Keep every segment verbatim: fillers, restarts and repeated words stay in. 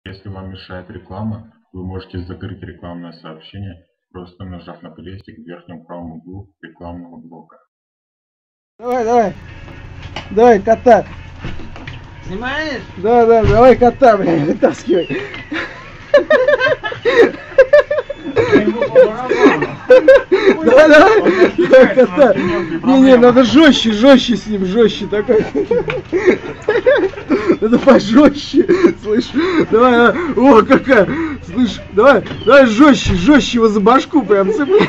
Если вам мешает реклама, вы можете закрыть рекламное сообщение, просто нажав на крестик в верхнем правом углу рекламного блока. Давай, давай. Давай, кота. Снимаешь? Да, да, давай кота, блядь, вытаскивай. Давай, давай, давай, кота. Не, не, надо жестче, жестче с ним, жестче такой. Надо пожестче, слышь. Давай, давай. О, какая. Слышь, давай, давай жестче, жестче его за башку прям цепляй.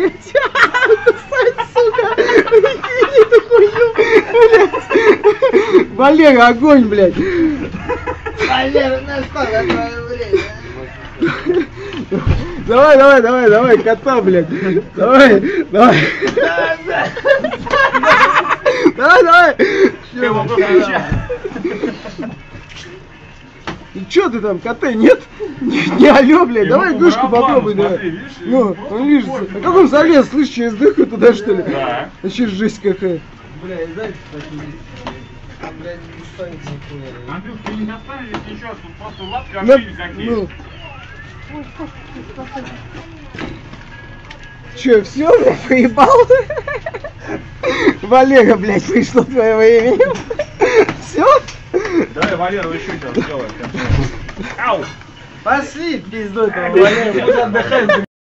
Сука. Эту хуйню, блядь. Валера, огонь, блядь. Валера, на что такое время? Давай, давай, давай, давай, кота, блядь. Давай, давай. Давай, давай. И чё ты там, коты, нет? Не, не алё, блядь, давай игрушку попробуй, давай. Видишь, ну, он лежится. А как он залез, слышь, через дырку туда, что ли? Да. Вообще жесть какая. Бля, и знаете, такие... Блядь, не станет нихуя. Андрюх, ты не достанешь ничего, тут просто лапка вообще никакие. Ну. Че, все, блядь, поебал? Валера, блядь, пришло твоего имени. Все? Давай, Валера, еще что-то сделаем. Ау! Пошли, пиздой, там, Валера, отдыхаем.